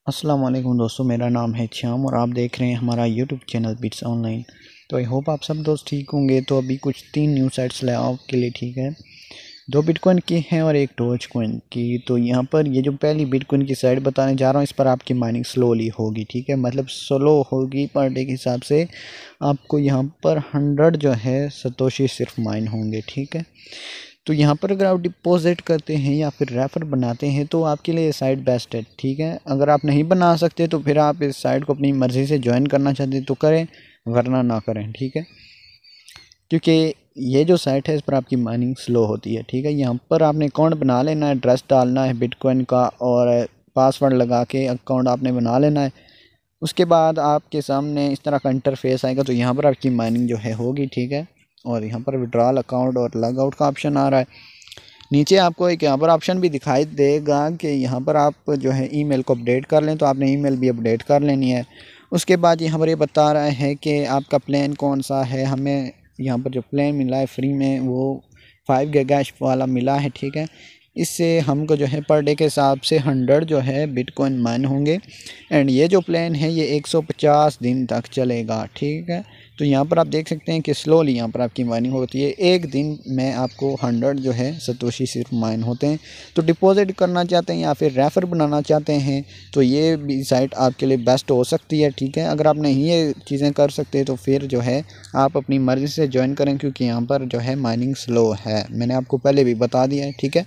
अस्सलाम वालेकुम दोस्तों, मेरा नाम है श्याम और आप देख रहे हैं हमारा यूट्यूब चैनल बिट्स ऑनलाइन। तो आई होप आप सब दोस्त ठीक होंगे। तो अभी कुछ 3 न्यू साइट्स लाया आपके लिए, ठीक है। 2 बिटकॉइन की हैं और 1 डोज कॉइन की। तो यहाँ पर ये जो पहली बिटकॉइन की साइट बताने जा रहा हूँ, इस पर आपकी माइनिंग स्लोली होगी, ठीक है। मतलब स्लो होगी, पर डे के हिसाब से आपको यहाँ पर 100 जो है सतोशी सिर्फ माइन होंगे, ठीक है। तो यहाँ पर अगर आप डिपॉजिट करते हैं या फिर रेफ़र बनाते हैं तो आपके लिए ये साइट बेस्ट है, ठीक है। अगर आप नहीं बना सकते तो फिर आप इस साइट को अपनी मर्ज़ी से ज्वाइन करना चाहते तो करें, वरना ना करें, ठीक है। क्योंकि ये जो साइट है इस पर आपकी माइनिंग स्लो होती है, ठीक है। यहाँ पर आपने अकाउंट बना लेना है, एड्रेस डालना है बिटकॉइन का और पासवर्ड लगा के अकाउंट आपने बना लेना है। उसके बाद आपके सामने इस तरह का इंटरफेस आएगा। तो यहाँ पर आपकी माइनिंग जो है होगी, ठीक है। और यहाँ पर विड्रॉल अकाउंट और लॉग आउट का ऑप्शन आ रहा है। नीचे आपको एक यहाँ पर ऑप्शन भी दिखाई देगा कि यहाँ पर आप जो है ईमेल को अपडेट कर लें, तो आपने ईमेल भी अपडेट कर लेनी है। उसके बाद यहाँ पर ये बता रहा है कि आपका प्लान कौन सा है। हमें यहाँ पर जो प्लान मिला है फ्री में वो 5 गीगाहर्ट्ज़ वाला मिला है, ठीक है। इससे हमको जो है पर डे के हिसाब से 100 जो है बिटकॉइन माइन होंगे। एंड ये जो प्लान है ये 150 दिन तक चलेगा, ठीक है। तो यहाँ पर आप देख सकते हैं कि स्लोली यहाँ पर आपकी माइनिंग होती है। एक दिन में आपको 100 जो है सतोशी सिर्फ माइन होते हैं। तो डिपॉजिट करना चाहते हैं या फिर रेफ़र बनाना चाहते हैं तो ये भी साइट आपके लिए बेस्ट हो सकती है, ठीक है। अगर आप नहीं ये चीज़ें कर सकते तो फिर जो है आप अपनी मर्ज़ी से ज्वाइन करें, क्योंकि यहाँ पर जो है माइनिंग स्लो है। मैंने आपको पहले भी बता दिया है, ठीक है।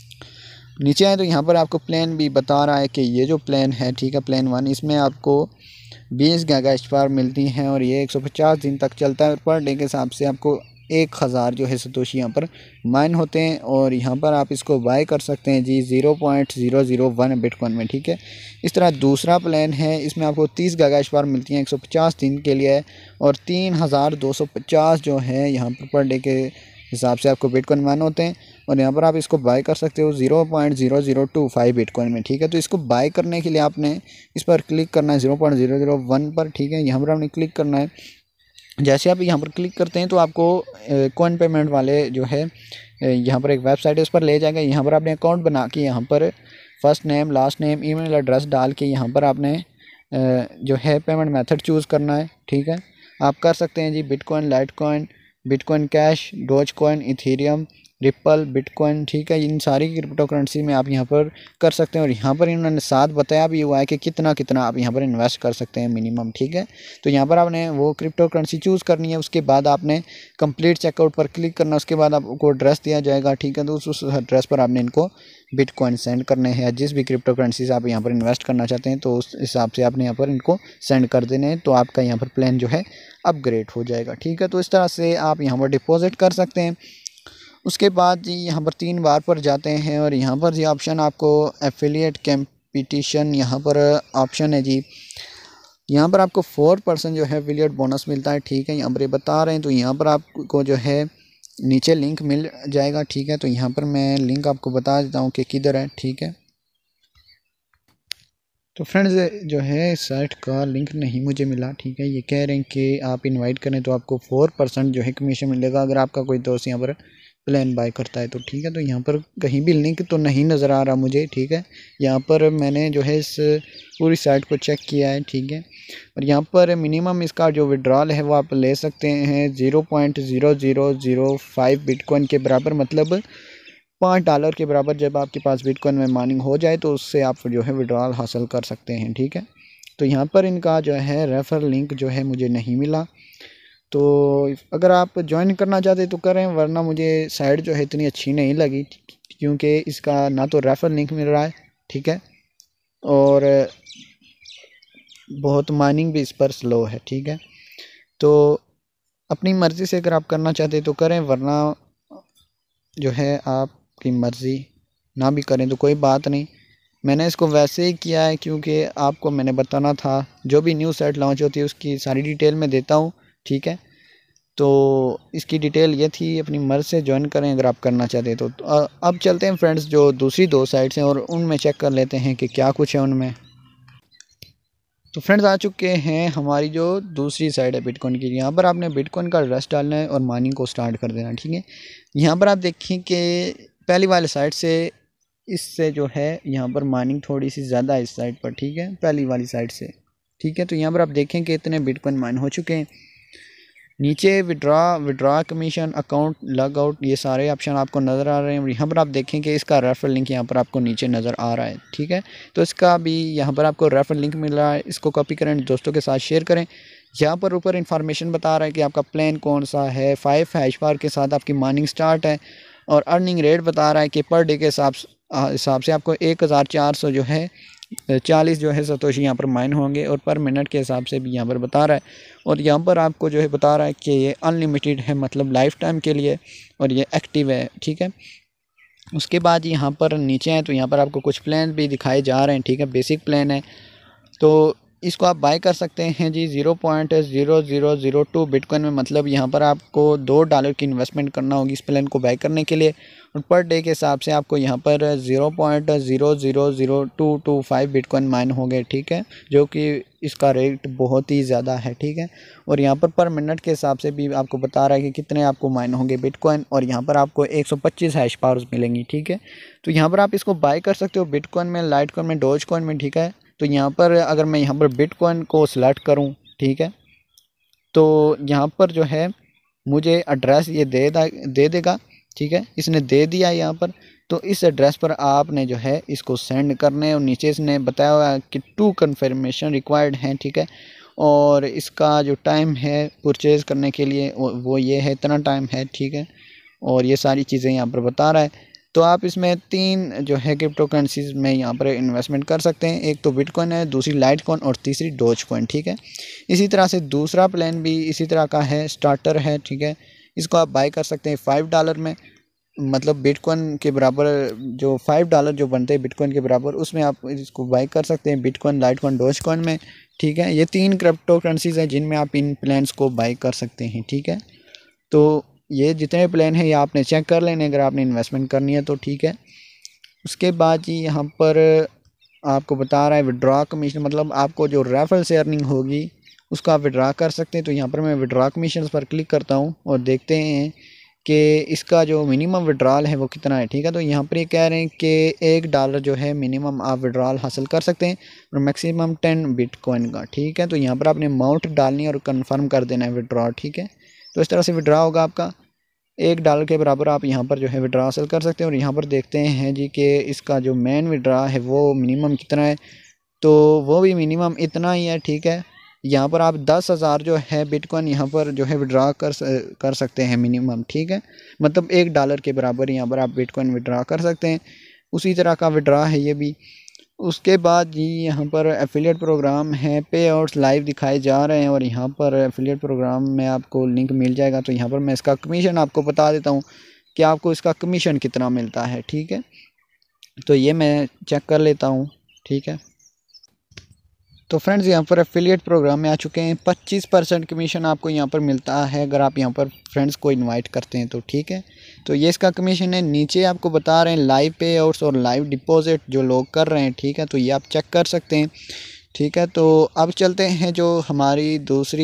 नीचे आए तो यहाँ पर आपको प्लान भी बता रहा है कि ये जो प्लान है, ठीक है, प्लान 1, इसमें आपको 20 गीगाहर्ट्ज़ पर मिलती हैं और ये 150 दिन तक चलता है। और पर डे के हिसाब से आपको 1000 जो है सतोशी यहाँ पर माइन होते हैं। और यहाँ पर आप इसको बाय कर सकते हैं जी 0.001 बिटकॉइन में, ठीक है। इस तरह दूसरा प्लान है, इसमें आपको 30 गीगाहर्ट्ज़ पर मिलती हैं 150 दिन के लिए और 3250 जो है यहाँ पर डे के हिसाब से आपको बिटकॉइन माइन होते हैं। और यहाँ पर आप इसको बाय कर सकते हो 0.0025 बिटकॉइन में, ठीक है। तो इसको बाय करने के लिए आपने इस पर क्लिक करना है 0.001 पर, ठीक है। यहाँ पर आपने क्लिक करना है। जैसे आप यहाँ पर क्लिक करते हैं तो आपको कॉइन पेमेंट वाले जो है यहाँ पर एक वेबसाइट है, उस पर ले जाएगा। यहाँ पर आपने अकाउंट बना के यहाँ पर first name, last name, email address डाल के यहाँ पर आपने जो है पेमेंट मेथड चूज़ करना है, ठीक है। आप कर सकते हैं जी Bitcoin, Litecoin, Bitcoin cash, Dogecoin, Ethereum, Ripple, Bitcoin, ठीक है। इन सारी क्रिप्टो करेंसी में आप यहाँ पर कर सकते हैं। और यहाँ पर इन्होंने साथ बताया भी हुआ है कि कितना कितना आप यहाँ पर इन्वेस्ट कर सकते हैं मिनिमम, ठीक है। तो यहाँ पर आपने वो क्रिप्टो करेंसी चूज़ करनी है। उसके बाद आपने कंप्लीट चेकआउट पर क्लिक करना। उसके बाद आपको एड्रेस दिया जाएगा, ठीक है। तो उस एड्रेस पर आपने इनको बिटकॉइन सेंड करने हैं। जिस भी क्रिप्टो करेंसी से आप यहाँ पर इन्वेस्ट करना चाहते हैं तो उस हिसाब से आपने यहाँ पर इनको सेंड कर देने हैं। तो आपका यहाँ पर प्लान जो है अपग्रेड हो जाएगा, ठीक है। तो इस तरह से आप यहाँ पर डिपॉजिट कर सकते हैं। उसके बाद जी यहाँ पर 3 बार पर जाते हैं और यहाँ पर जी ऑप्शन आपको एफिलिएट कंपटीशन यहाँ पर ऑप्शन है जी। यहाँ पर आपको 4% जो है एफिलिएट बोनस मिलता है, ठीक है। यहाँ पर ये बता रहे हैं। तो यहाँ पर आपको जो है नीचे लिंक मिल जाएगा, ठीक है। तो यहाँ पर मैं लिंक आपको बता देता हूँ कि किधर है, ठीक है। तो फ्रेंड्स जो है इस साइट का लिंक नहीं मुझे मिला, ठीक है। ये कह रहे हैं कि आप इनवाइट करें तो आपको 4% जो है कमीशन मिलेगा अगर आपका कोई दोस्त यहाँ पर प्लान बाय करता है तो, ठीक है। तो यहाँ पर कहीं भी लिंक तो नहीं नज़र आ रहा मुझे, ठीक है। यहाँ पर मैंने जो है इस पूरी साइट को चेक किया है, ठीक है। और यहाँ पर मिनिमम इसका जो विड्रॉल है वो आप ले सकते हैं 0.0005 बिटकॉइन के बराबर, मतलब $5 के बराबर। जब आपके पास बिटकॉइन में माइनिंग हो जाए तो उससे आप जो है विड्रॉल हासिल कर सकते हैं, ठीक है। तो यहाँ पर इनका जो है रेफर लिंक जो है मुझे नहीं मिला। तो अगर आप ज्वाइन करना चाहते तो करें, वरना मुझे साइट जो है इतनी अच्छी नहीं लगी, क्योंकि इसका ना तो रेफर लिंक मिल रहा है, ठीक है। और बहुत माइनिंग भी इस पर स्लो है, ठीक है। तो अपनी मर्ज़ी से अगर आप करना चाहते तो करें, वरना जो है आपकी मर्ज़ी ना भी करें तो कोई बात नहीं। मैंने इसको वैसे ही किया है क्योंकि आपको मैंने बताना था। जो भी न्यू साइट लॉन्च होती है उसकी सारी डिटेल मैं देता हूँ, ठीक है। तो इसकी डिटेल ये थी, अपनी मर्ज़ से ज्वाइन करें अगर आप करना चाहते हैं तो। अब चलते हैं फ्रेंड्स जो दूसरी 2 साइट्स हैं और उनमें चेक कर लेते हैं कि क्या कुछ है उनमें। तो फ्रेंड्स आ चुके हैं हमारी जो दूसरी साइड है बिटकॉइन की। यहाँ पर आपने बिटकॉइन का एड्रेस डालना है और माइनिंग को स्टार्ट कर देना, ठीक है। यहाँ पर आप देखें कि पहली वाली साइट से इससे जो है यहाँ पर माइनिंग थोड़ी सी ज़्यादा है इस साइड पर, ठीक है, पहली वाली साइड से, ठीक है। तो यहाँ पर आप देखें कि इतने बिटकॉइन माइन हो चुके हैं। नीचे withdraw commission, account, log out, ये सारे ऑप्शन आपको नज़र आ रहे हैं। यहाँ पर आप देखें कि इसका रेफरल लिंक यहाँ पर आपको नीचे नज़र आ रहा है, ठीक है। तो इसका भी यहाँ पर आपको रेफरल लिंक मिल रहा है, इसको कॉपी करें, दोस्तों के साथ शेयर करें। यहाँ पर ऊपर इंफॉर्मेशन बता रहा है कि आपका प्लान कौन सा है। 5 हैश बार के साथ आपकी माइनिंग स्टार्ट है और अर्निंग रेट बता रहा है कि पर डे के हिसाब से आपको 1400 जो है 40 जो है सतोशी यहाँ पर माइन होंगे, और पर मिनट के हिसाब से भी यहाँ पर बता रहा है। और यहाँ पर आपको जो है बता रहा है कि ये अनलिमिटेड है, मतलब लाइफ टाइम के लिए, और ये एक्टिव है, ठीक है। उसके बाद यहाँ पर नीचे हैं तो यहाँ पर आपको कुछ प्लान भी दिखाए जा रहे हैं, ठीक है। बेसिक प्लान है तो इसको आप बाय कर सकते हैं जी 0.0002 बिटकॉइन में, मतलब यहाँ पर आपको $2 की इन्वेस्टमेंट करना होगी इस प्लान को बाय करने के लिए, और पर डे के हिसाब से आपको यहाँ पर 0.000225 बिटकॉइन माइन होंगे, ठीक है, जो कि इसका रेट बहुत ही ज़्यादा है, ठीक है। और यहाँ पर मिनट के हिसाब से भी आपको बता रहा है कि कितने आपको माइन होंगे बिटकॉइन, और यहाँ पर आपको 125 हैश पावर्स मिलेंगी, ठीक है। तो यहाँ पर आप इसको बाय कर सकते हो बिटकॉइन में, लाइटकॉइन में, डोजकॉइन में, ठीक है। तो यहाँ पर अगर मैं यहाँ पर बिटकॉइन को सिलेक्ट करूँ, ठीक है, तो यहाँ पर जो है मुझे एड्रेस ये दे देगा, ठीक है, इसने दे दिया यहाँ पर। तो इस एड्रेस पर आपने जो है इसको सेंड करने, और नीचे इसने बताया हुआ कि 2 कन्फर्मेशन रिक्वायर्ड हैं, ठीक है। और इसका जो टाइम है परचेज़ करने के लिए वो ये है, इतना टाइम है, ठीक है। और ये सारी चीज़ें यहाँ पर बता रहा है। तो आप इसमें 3 जो है क्रिप्टो करेंसीज में यहाँ पर इन्वेस्टमेंट कर सकते हैं। एक तो बिटकॉइन है, दूसरी लाइटकॉइन, और तीसरी डोजकॉइन, ठीक है। इसी तरह से दूसरा प्लान भी इसी तरह का है, स्टार्टर है, ठीक है। इसको आप बाय कर सकते हैं $5 में, मतलब बिटकॉइन के बराबर जो $5 जो बनते हैं बिटकॉइन के बराबर, उसमें आप इसको बाय कर सकते हैं बिटकॉइन, लाइटकॉइन, डोजकॉइन में, ठीक है। ये 3 क्रिप्टो करेंसीज हैं जिनमें आप इन प्लान्स को बाय कर सकते हैं, ठीक है। तो ये जितने प्लान हैं ये आपने चेक कर लेने अगर आपने इन्वेस्टमेंट करनी है तो, ठीक है। उसके बाद जी यहाँ पर आपको बता रहा है विड्रॉ कमीशन, मतलब आपको जो रेफरल से अर्निंग होगी उसका आप विड्रॉ कर सकते हैं। तो यहाँ पर मैं विड्रॉ कमीशन पर क्लिक करता हूँ और देखते हैं कि इसका जो मिनिमम विड्रॉल है वो कितना है, ठीक है। तो यहाँ पर ये कह रहे हैं कि $1 जो है मिनिमम आप विड्रॉल हासिल कर सकते हैं, और मैक्सिमम 10 बिटकॉइन का, ठीक है। तो यहाँ पर आपने अमाउंट डालनी है और कंफर्म कर देना है विड्रॉ, ठीक है। तो इस तरह से विड्रॉ होगा आपका $1 के बराबर, आप यहाँ पर जो है विड्रॉ हासिल कर सकते हैं। और यहाँ पर देखते हैं जी कि इसका जो मेन विड्रॉ है वो मिनिमम कितना है, तो वो भी मिनिमम इतना ही है, ठीक है। यहाँ पर आप 10,000 जो है बिटकॉइन यहाँ पर जो है विड्रॉ कर सकते हैं मिनिमम, ठीक है। मतलब $1 के बराबर यहाँ पर आप बिटकॉइन विड्रॉ कर सकते हैं। उसी तरह का विड्रॉ है ये भी। उसके बाद जी यहाँ पर एफिलिएट प्रोग्राम है, पे आउट्स लाइव दिखाए जा रहे हैं, और यहाँ पर एफिलिएट प्रोग्राम में आपको लिंक मिल जाएगा। तो यहाँ पर मैं इसका कमीशन आपको बता देता हूँ कि आपको इसका कमीशन कितना मिलता है, ठीक है। तो ये मैं चेक कर लेता हूँ, ठीक है। तो फ्रेंड्स यहाँ पर एफिलिएट प्रोग्राम में आ चुके हैं। 25% कमीशन आपको यहाँ पर मिलता है अगर आप यहाँ पर फ्रेंड्स को इनवाइट करते हैं तो, ठीक है। तो ये इसका कमीशन है। नीचे आपको बता रहे हैं लाइव पे आउट्स और लाइव डिपॉजिट जो लोग कर रहे हैं, ठीक है। तो ये आप चेक कर सकते हैं, ठीक है। तो अब चलते हैं जो हमारी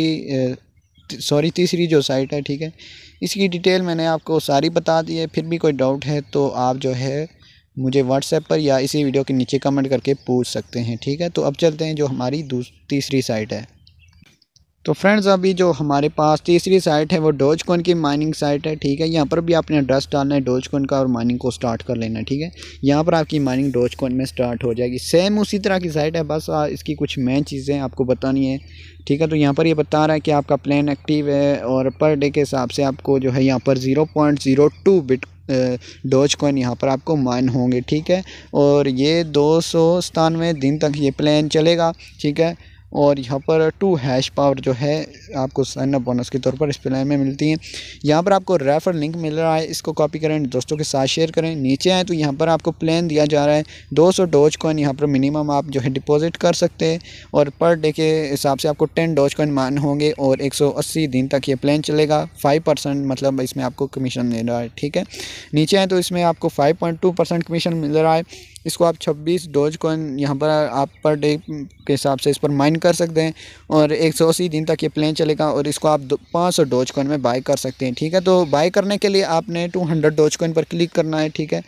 तीसरी जो साइट है, ठीक है। इसकी डिटेल मैंने आपको सारी बता दी है। फिर भी कोई डाउट है तो आप जो है मुझे व्हाट्सएप पर या इसी वीडियो के नीचे कमेंट करके पूछ सकते हैं, ठीक है। तो अब चलते हैं जो हमारी तीसरी साइट है। तो फ्रेंड्स अभी जो हमारे पास तीसरी साइट है वो डोजकॉइन की माइनिंग साइट है, ठीक है। यहाँ पर भी आपने एड्रेस डालना है डोजकॉइन का और माइनिंग को स्टार्ट कर लेना है, ठीक है। यहाँ पर आपकी माइनिंग डोजकॉइन में स्टार्ट हो जाएगी। सेम उसी तरह की साइट है, बस इसकी कुछ मेन चीज़ें आपको बतानी है, ठीक है। तो यहाँ पर ये बता रहा है कि आपका प्लान एक्टिव है और पर डे के हिसाब से आपको जो है यहाँ पर 0.02 डोजकॉइन यहाँ पर आपको माइन होंगे, ठीक है। और ये 297 दिन तक ये प्लान चलेगा, ठीक है। और यहाँ पर 2 हैश पावर जो है आपको साइन अप बोनस के तौर पर इस प्लान में मिलती हैं। यहाँ पर आपको रेफर लिंक मिल रहा है, इसको कॉपी करें, दोस्तों के साथ शेयर करें। नीचे आए तो यहाँ पर आपको प्लान दिया जा रहा है 200 डोजकॉइन यहाँ पर मिनिमम आप जो है डिपॉजिट कर सकते हैं, और पर डे के हिसाब से आपको 10 डोजकॉइन मान होंगे, और 180 दिन तक ये प्लान चलेगा। 5% मतलब इसमें आपको कमीशन मिल रहा है, ठीक है। नीचे आए तो इसमें आपको 5.2% कमीशन मिल रहा है। इसको आप 26 डोजकॉइन यहाँ पर आप पर डे के हिसाब से इस पर माइन कर सकते हैं, और 180 दिन तक ये प्लान चलेगा, और इसको आप 500 डोजकॉइन में बाय कर सकते हैं, ठीक है। तो बाय करने के लिए आपने 200 डोजकॉइन पर क्लिक करना है, ठीक है।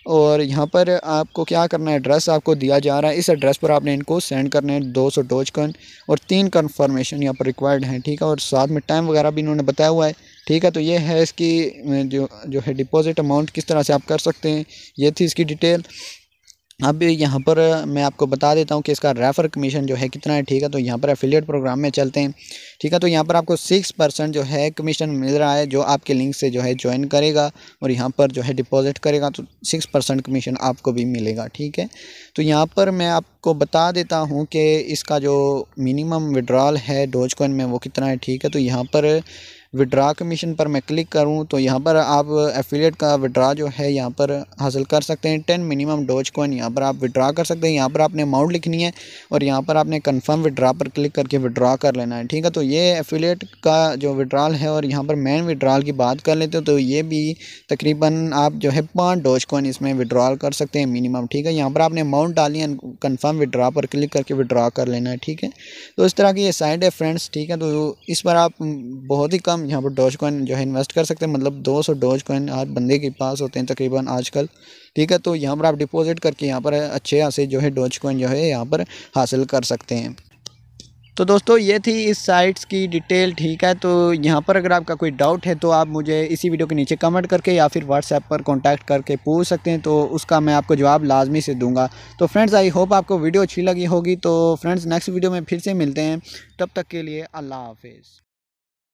और यहाँ पर आपको क्या करना है, एड्रेस आपको दिया जा रहा है, इस एड्रेस पर आपने इनको सेंड करने हैं 200 डोजकॉइन और 3 कन्फर्मेशन यहाँ पर रिक्वायर्ड हैं, ठीक है। और साथ में टाइम वगैरह भी इन्होंने बताया हुआ है, ठीक है। तो ये है इसकी जो है डिपॉजिट अमाउंट किस तरह से आप कर सकते हैं, ये थी इसकी डिटेल। अब यहाँ पर मैं आपको बता देता हूँ कि इसका रेफर कमीशन जो है कितना है, ठीक है। तो यहाँ पर एफिलिएट प्रोग्राम में चलते हैं, ठीक है। तो यहाँ पर आपको 6% जो है कमीशन मिल रहा है, जो आपके लिंक से जो है ज्वाइन करेगा और यहाँ पर जो है डिपॉजिट करेगा तो 6% कमीशन आपको भी मिलेगा, ठीक है। तो यहाँ पर मैं आपको बता देता हूँ कि इसका जो मिनिमम विड्रॉल है डोजकॉइन में वो कितना है, ठीक है। तो यहाँ पर विड्रा कमीशन पर मैं क्लिक करूं तो यहाँ पर आप एफिलिएट का विड्रा जो है यहाँ पर हासिल कर सकते हैं 10 मिनिमम डोजकॉइन यहाँ पर आप विड्रा कर सकते हैं। यहाँ पर आपने अमाउंट लिखनी है और यहाँ पर आपने कंफर्म विड्रा पर क्लिक करके विड्रा कर लेना है, ठीक है। तो ये एफिलिएट का जो विड्रॉल है। और यहाँ पर मेन विड्रॉल की बात कर लेते हो तो ये भी तकरीबन आप जो है 5 डोजकॉइन इसमें विड्रॉल कर सकते हैं मिनिमम, ठीक है। यहाँ पर आपने अमाउंट डाली है, कंफर्म विड्रा पर क्लिक करके विड्रा कर लेना है, ठीक है। तो इस तरह की ये साइट है फ्रेंड्स, ठीक है। तो इस पर आप बहुत ही कम यहाँ पर डोजकॉइन जो है इन्वेस्ट कर सकते हैं, मतलब 200 डोजकॉइन हर बंदे के पास होते हैं तकरीबन आजकल, ठीक है। तो यहाँ पर आप डिपॉजिट करके यहाँ पर अच्छे से जो है डोजकॉइन जो है यहाँ पर हासिल कर सकते हैं। तो दोस्तों ये थी इस साइट्स की डिटेल, ठीक है। तो यहाँ पर अगर आपका कोई डाउट है तो आप मुझे इसी वीडियो के नीचे कमेंट करके या फिर व्हाट्सएप पर कांटेक्ट करके पूछ सकते हैं, तो उसका मैं आपको जवाब लाजमी से दूंगा। तो फ्रेंड्स आई होप आपको वीडियो अच्छी लगी होगी। तो फ्रेंड्स नेक्स्ट वीडियो में फिर से मिलते हैं, तब तक के लिए अल्लाह हाफिज़।